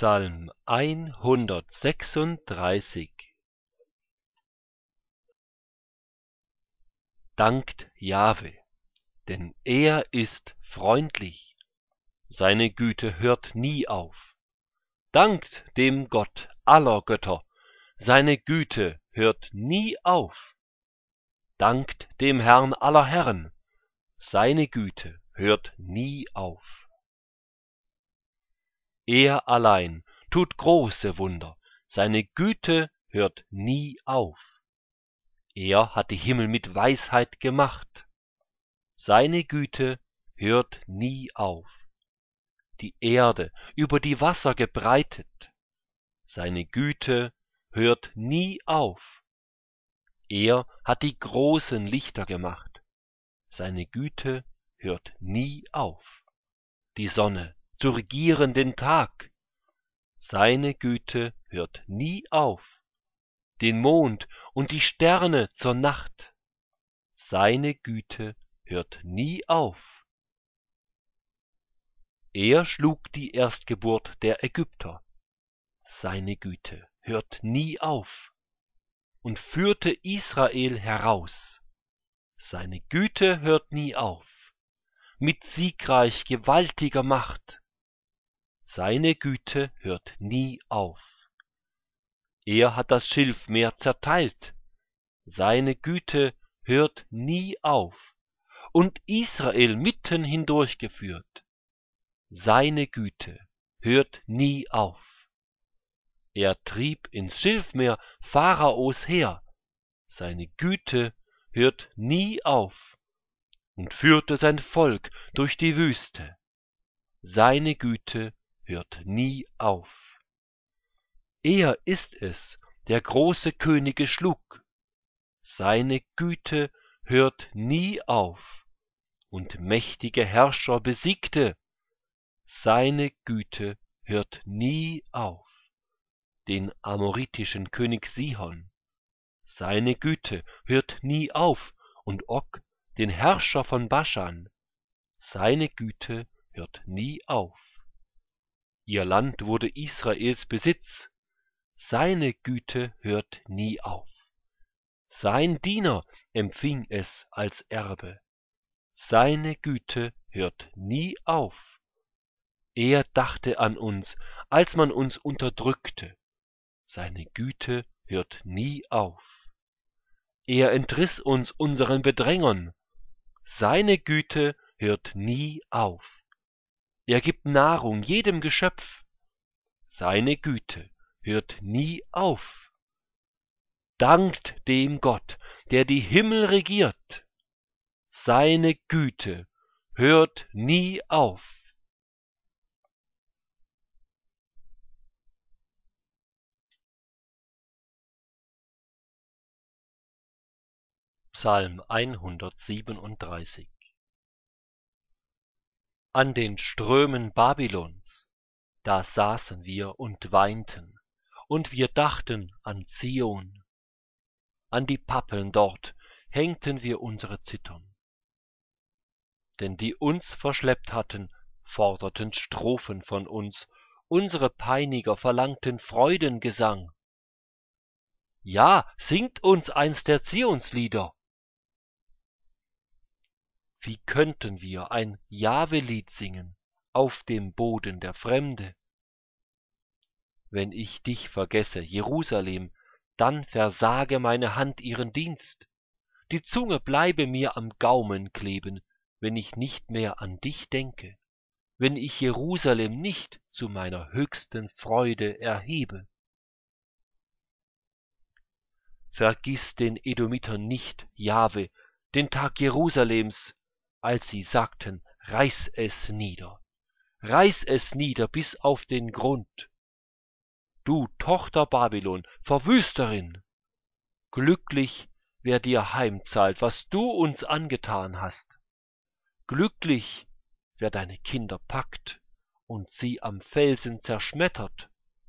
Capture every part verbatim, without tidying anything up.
Psalm hundertsechsunddreißig. Dankt Jahwe, denn er ist freundlich, seine Güte hört nie auf. Dankt dem Gott aller Götter, seine Güte hört nie auf. Dankt dem Herrn aller Herren, seine Güte hört nie auf. Er allein tut große Wunder, seine Güte hört nie auf. Er hat die Himmel mit Weisheit gemacht, seine Güte hört nie auf. Die Erde über die Wasser gebreitet, seine Güte hört nie auf. Er hat die großen Lichter gemacht, seine Güte hört nie auf. Die Sonne zu regieren den Tag, seine Güte hört nie auf. Den Mond und die Sterne zur Nacht, seine Güte hört nie auf. Er schlug die Erstgeburt der Ägypter, seine Güte hört nie auf, und führte Israel heraus, seine Güte hört nie auf, mit siegreich gewaltiger Macht, seine Güte hört nie auf. Er hat das Schilfmeer zerteilt, seine Güte hört nie auf, und Israel mitten hindurchgeführt, seine Güte hört nie auf. Er trieb ins Schilfmeer Pharaos Heer, seine Güte hört nie auf, und führte sein Volk durch die Wüste, seine Güte hört nie auf. Er ist es, der große Könige schlug, seine Güte hört nie auf, und mächtige Herrscher besiegte, seine Güte hört nie auf. Den amoritischen König Sihon, seine Güte hört nie auf, und Og, den Herrscher von Baschan, seine Güte hört nie auf. Ihr Land wurde Israels Besitz, seine Güte hört nie auf. Sein Diener empfing es als Erbe, seine Güte hört nie auf. Er dachte an uns, als man uns unterdrückte, seine Güte hört nie auf. Er entriss uns unseren Bedrängern, seine Güte hört nie auf. Er gibt Nahrung jedem Geschöpf, seine Güte hört nie auf. Dankt dem Gott, der die Himmel regiert, seine Güte hört nie auf. Psalm hundertsiebenunddreißig. An den Strömen Babylons, da saßen wir und weinten, und wir dachten an Zion. An die Pappeln dort hängten wir unsere Zittern. Denn die uns verschleppt hatten, forderten Strophen von uns, unsere Peiniger verlangten Freudengesang. Ja, singt uns eins der Zionslieder. Wie könnten wir ein Jahwe-Lied singen auf dem Boden der Fremde? Wenn ich dich vergesse, Jerusalem, dann versage meine Hand ihren Dienst. Die Zunge bleibe mir am Gaumen kleben, wenn ich nicht mehr an dich denke, wenn ich Jerusalem nicht zu meiner höchsten Freude erhebe. Vergiss den Edomitern nicht, Jahwe, den Tag Jerusalems, als sie sagten, reiß es nieder, reiß es nieder bis auf den Grund. Du Tochter Babylon, Verwüsterin, glücklich, wer dir heimzahlt, was du uns angetan hast. Glücklich, wer deine Kinder packt und sie am Felsen zerschmettert.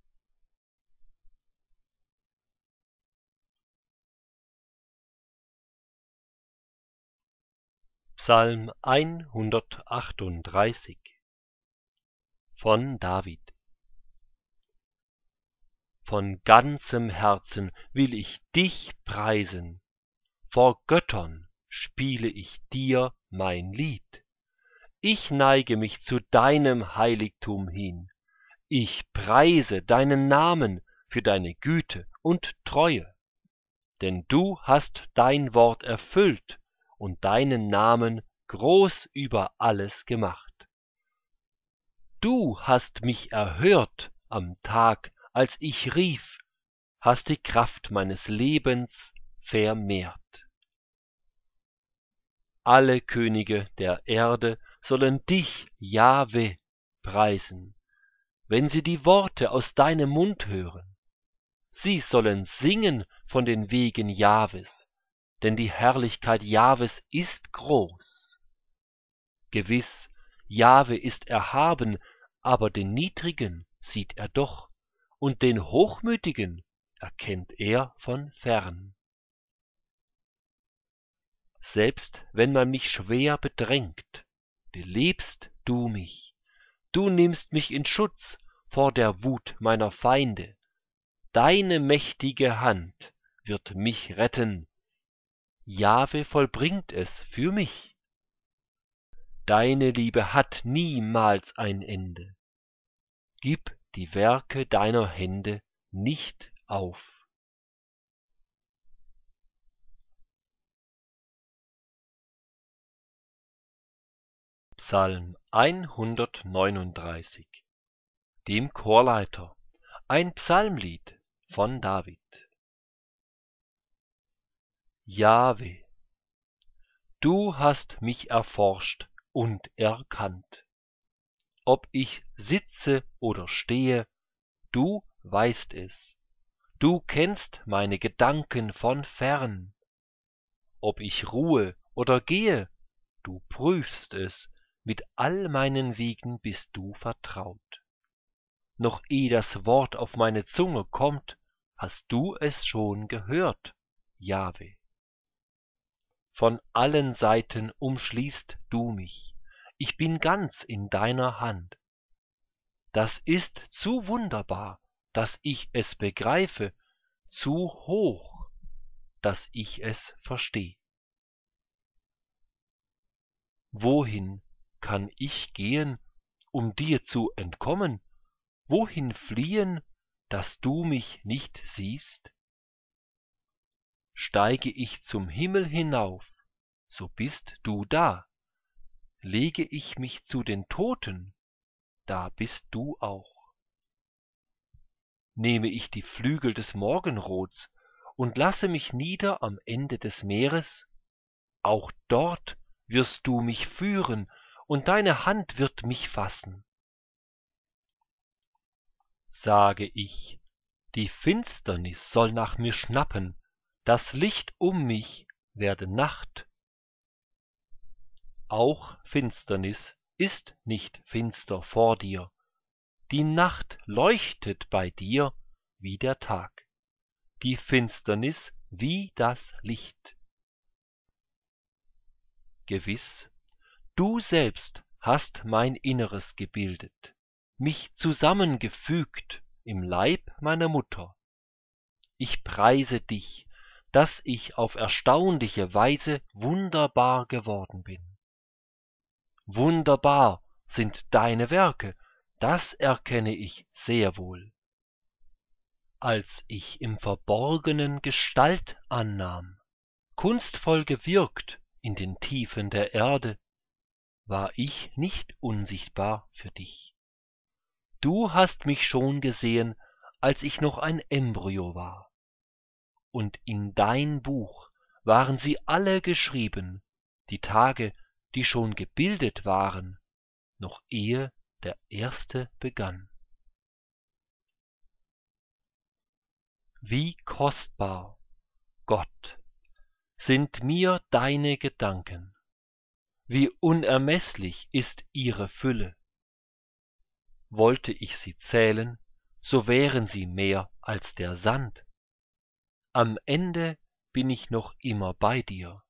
Psalm hundertachtunddreißig von David. von ganzem Herzen will ich dich preisen, vor Göttern spiele ich dir mein Lied. Ich neige mich zu deinem Heiligtum hin, ich preise deinen Namen für deine Güte und Treue. Denn du hast dein Wort erfüllt und deinen Namen groß über alles gemacht. Du hast mich erhört am Tag, als ich rief, hast die Kraft meines Lebens vermehrt. Alle Könige der Erde sollen dich, Jahwe, preisen, wenn sie die Worte aus deinem Mund hören. Sie sollen singen von den Wegen Jahwes, denn die Herrlichkeit Jahwes ist groß. Gewiss, Jahwe ist erhaben, aber den Niedrigen sieht er doch, und den Hochmütigen erkennt er von fern. Selbst wenn man mich schwer bedrängt, belebst du mich. Du nimmst mich in Schutz vor der Wut meiner Feinde. Deine mächtige Hand wird mich retten. Jahwe vollbringt es für mich. Deine Liebe hat niemals ein Ende. Gib die Werke deiner Hände nicht auf. Psalm hundertneununddreißig. Dem Chorleiter, ein Psalmlied von David. Jahwe, du hast mich erforscht und erkannt. Ob ich sitze oder stehe, du weißt es. Du kennst meine Gedanken von fern. Ob ich ruhe oder gehe, du prüfst es. Mit all meinen Wegen bist du vertraut. Noch eh das Wort auf meine Zunge kommt, hast du es schon gehört, Jahwe. Von allen Seiten umschließt du mich, ich bin ganz in deiner Hand. Das ist zu wunderbar, dass ich es begreife, zu hoch, dass ich es versteh. Wohin kann ich gehen, um dir zu entkommen? Wohin fliehen, dass du mich nicht siehst? Steige ich zum Himmel hinauf, so bist du da. Lege ich mich zu den Toten, da bist du auch. Nehme ich die Flügel des Morgenrots und lasse mich nieder am Ende des Meeres, auch dort wirst du mich führen, und deine Hand wird mich fassen. Sage ich, die Finsternis soll nach mir schnappen, das Licht um mich werde Nacht. Auch Finsternis ist nicht finster vor dir, die Nacht leuchtet bei dir wie der Tag, die Finsternis wie das Licht. Gewiss, du selbst hast mein Inneres gebildet, mich zusammengefügt im Leib meiner Mutter. Ich preise dich, dass ich auf erstaunliche Weise wunderbar geworden bin. Wunderbar sind deine Werke, das erkenne ich sehr wohl. Als ich im Verborgenen Gestalt annahm, kunstvoll gewirkt in den Tiefen der Erde, war ich nicht unsichtbar für dich. Du hast mich schon gesehen, als ich noch ein Embryo war. Und in dein Buch waren sie alle geschrieben, die Tage, die schon gebildet waren, noch ehe der erste begann. Wie kostbar, Gott, sind mir deine Gedanken, wie unermeßlich ist ihre Fülle. Wollte ich sie zählen, so wären sie mehr als der Sand. Am Ende bin ich noch immer bei dir.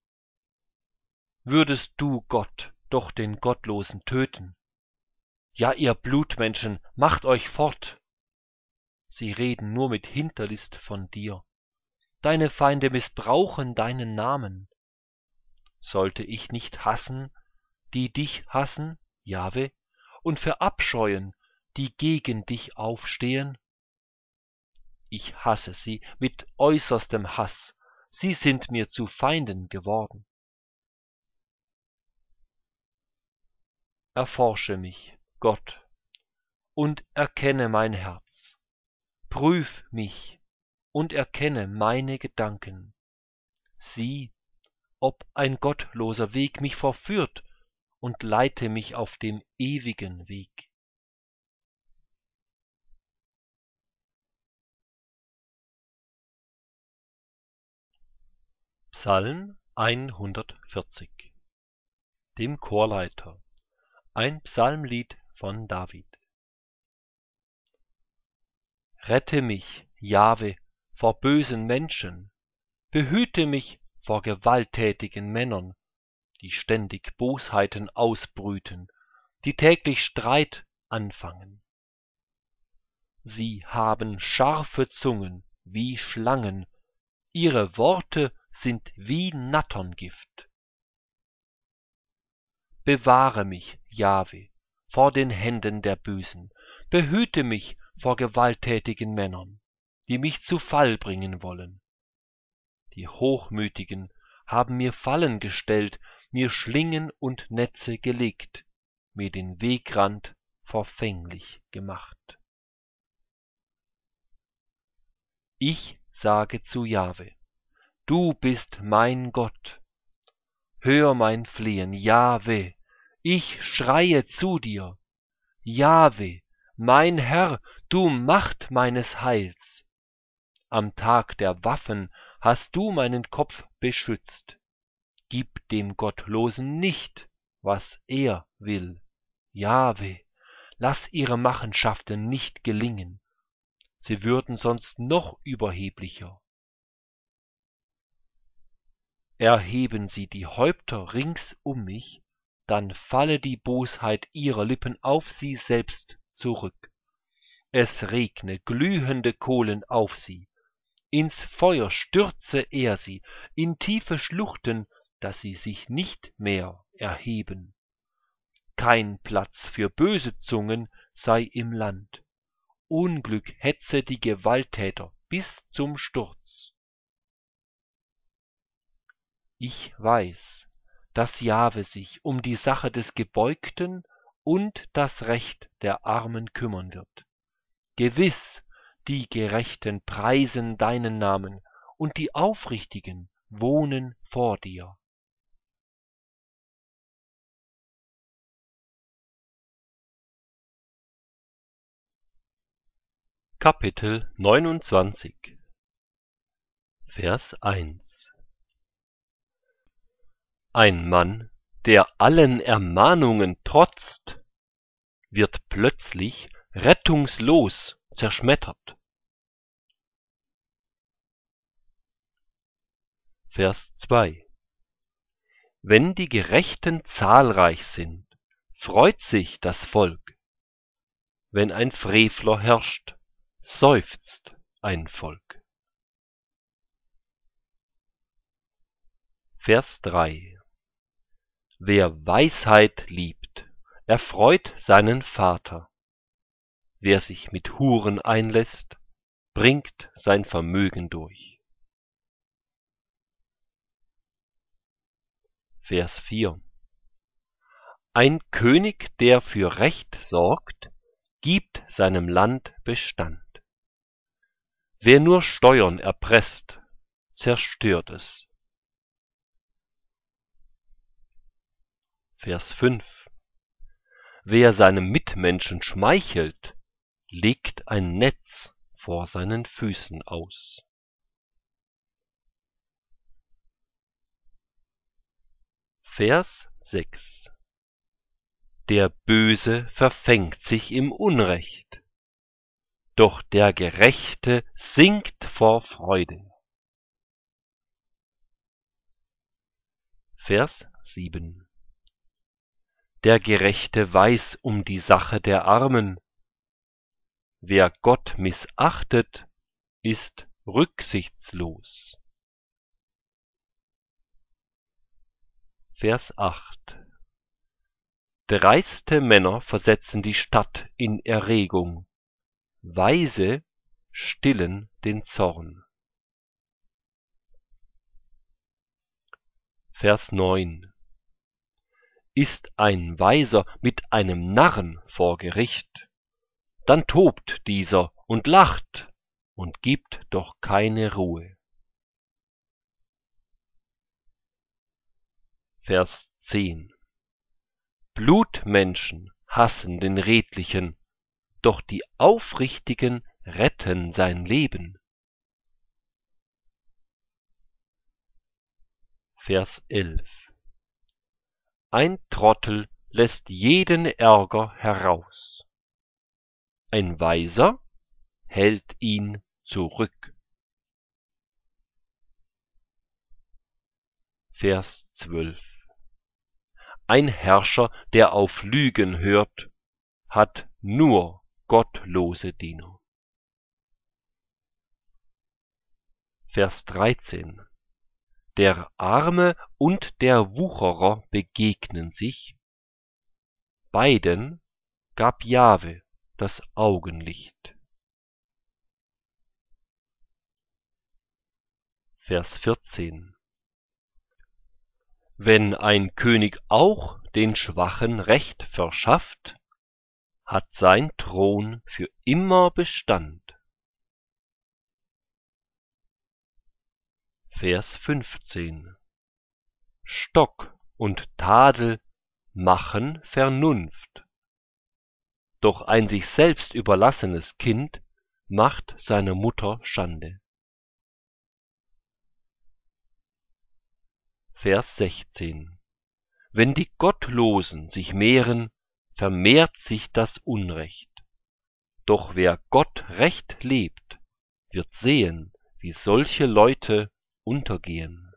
Würdest du, Gott, doch den Gottlosen töten? Ja, ihr Blutmenschen, macht euch fort! sie reden nur mit Hinterlist von dir. Deine Feinde missbrauchen deinen Namen. Sollte ich nicht hassen, die dich hassen, Jahwe, und verabscheuen, die gegen dich aufstehen? Ich hasse sie mit äußerstem Hass, sie sind mir zu Feinden geworden. Erforsche mich, Gott, und erkenne mein Herz. Prüf mich und erkenne meine Gedanken. Sieh, ob ein gottloser Weg mich verführt, und leite mich auf dem ewigen Weg. Psalm hundertvierzig. Dem Chorleiter. Ein Psalmlied von David. Rette mich, Jahwe, vor bösen Menschen, behüte mich vor gewalttätigen Männern, die ständig Bosheiten ausbrüten, die täglich Streit anfangen. Sie haben scharfe Zungen wie Schlangen, ihre Worte sind wie Natterngift. Bewahre mich, Jahwe, vor den Händen der Bösen, behüte mich vor gewalttätigen Männern, die mich zu Fall bringen wollen. Die Hochmütigen haben mir Fallen gestellt, mir Schlingen und Netze gelegt, mir den Wegrand verfänglich gemacht. Ich sage zu Jahwe: Du bist mein Gott. Hör mein Flehen, Jahwe, ich schreie zu dir. Jahwe, mein Herr, du Macht meines Heils. Am Tag der Waffen hast du meinen Kopf beschützt. Gib dem Gottlosen nicht, was er will. Jahwe, lass ihre Machenschaften nicht gelingen. Sie würden sonst noch überheblicher. Erheben sie die Häupter rings um mich, dann falle die Bosheit ihrer Lippen auf sie selbst zurück. Es regne glühende Kohlen auf sie, ins Feuer stürze er sie, in tiefe Schluchten, dass sie sich nicht mehr erheben. Kein Platz für böse Zungen sei im Land. Unglück hetze die Gewalttäter bis zum Sturz. Ich weiß, dass Jahwe sich um die Sache des Gebeugten und das Recht der Armen kümmern wird. Gewiss, die Gerechten preisen deinen Namen, und die Aufrichtigen wohnen vor dir. Kapitel neunundzwanzig, Vers eins. Ein Mann, der allen Ermahnungen trotzt, wird plötzlich rettungslos zerschmettert. Vers zwei. Wenn die Gerechten zahlreich sind, freut sich das Volk. Wenn ein Frevler herrscht, seufzt ein Volk. Vers drei. Wer Weisheit liebt, erfreut seinen Vater. Wer sich mit Huren einlässt, bringt sein Vermögen durch. Vers vier. Ein König, der für Recht sorgt, gibt seinem Land Bestand. Wer nur Steuern erpresst, zerstört es. Vers fünf. Wer seinem Mitmenschen schmeichelt, legt ein Netz vor seinen Füßen aus. Vers sechs. Der Böse verfängt sich im Unrecht, doch der Gerechte singt vor Freude. Vers sieben. Der Gerechte weiß um die Sache der Armen, Wer Gott missachtet, ist rücksichtslos. Vers acht. Dreiste Männer versetzen die Stadt in Erregung, Weise stillen den Zorn. Vers neun. Ist ein Weiser mit einem Narren vor Gericht, dann tobt dieser und lacht und gibt doch keine Ruhe. Vers zehn. Blutmenschen hassen den Redlichen, doch die Aufrichtigen retten sein Leben. Vers elf. Ein Trottel lässt jeden Ärger heraus, ein Weiser hält ihn zurück. Vers zwölf. Ein Herrscher, der auf Lügen hört, hat nur gottlose Diener. Vers dreizehn. Der Arme und der Wucherer begegnen sich, beiden gab Jahwe das Augenlicht. Vers vierzehn. Wenn ein König auch den Schwachen Recht verschafft, hat sein Thron für immer Bestand. Vers fünfzehn. Stock und Tadel machen Vernunft, doch ein sich selbst überlassenes Kind macht seiner Mutter Schande. Vers sechzehn. Wenn die Gottlosen sich mehren, vermehrt sich das Unrecht. Doch wer Gott recht lebt, wird sehen, wie solche Leute untergehen.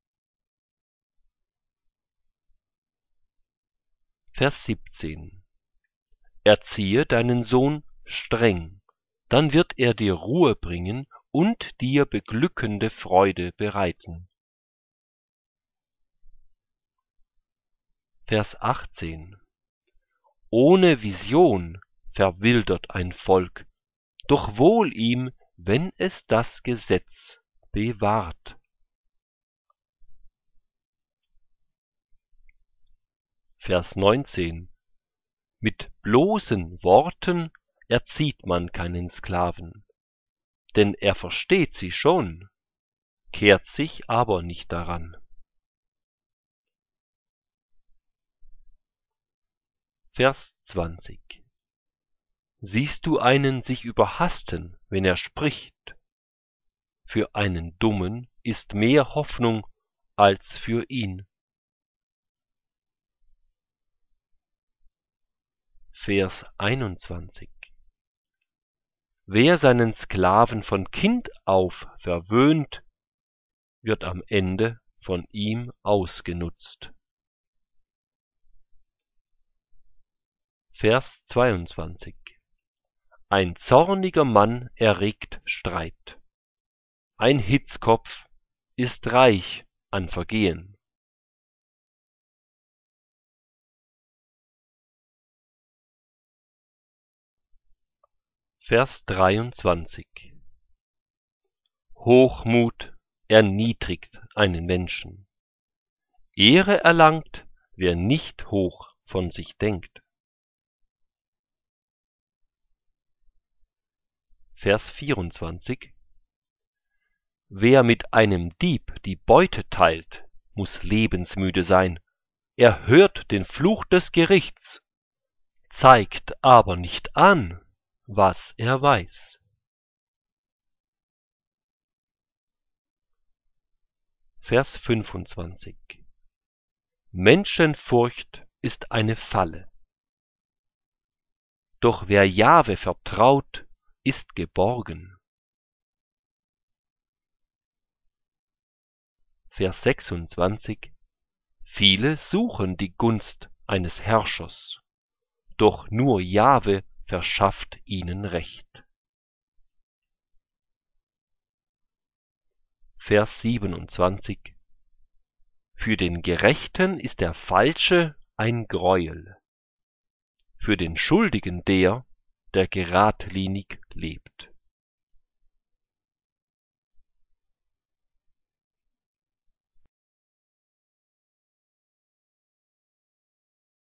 Vers siebzehn. Erziehe deinen Sohn streng, dann wird er dir Ruhe bringen und dir beglückende Freude bereiten. Vers achtzehn. Ohne Vision verwildert ein Volk, doch wohl ihm, wenn es das Gesetz bewahrt. Vers neunzehn. Mit bloßen Worten erzieht man keinen Sklaven, denn er versteht sie schon, kehrt sich aber nicht daran. Vers zwanzig. Siehst du einen sich überhasten, wenn er spricht? Für einen Dummen ist mehr Hoffnung als für ihn. Vers einundzwanzig. Wer seinen Sklaven von Kind auf verwöhnt, wird am Ende von ihm ausgenutzt. Vers zweiundzwanzig. Ein zorniger Mann erregt Streit, ein Hitzkopf ist reich an Vergehen. Vers dreiundzwanzig. Hochmut erniedrigt einen Menschen, Ehre erlangt, wer nicht hoch von sich denkt. Vers vierundzwanzig. Wer mit einem Dieb die Beute teilt, muß lebensmüde sein. Er hört den Fluch des Gerichts, zeigt aber nicht an, was er weiß. Vers fünfundzwanzig. Menschenfurcht ist eine Falle, doch wer Jahwe vertraut, ist geborgen. Vers sechsundzwanzig. Viele suchen die Gunst eines Herrschers, doch nur Jahwe verschafft ihnen Recht. Vers siebenundzwanzig. Für den Gerechten ist der Falsche ein Greuel, für den Schuldigen der, der geradlinig lebt.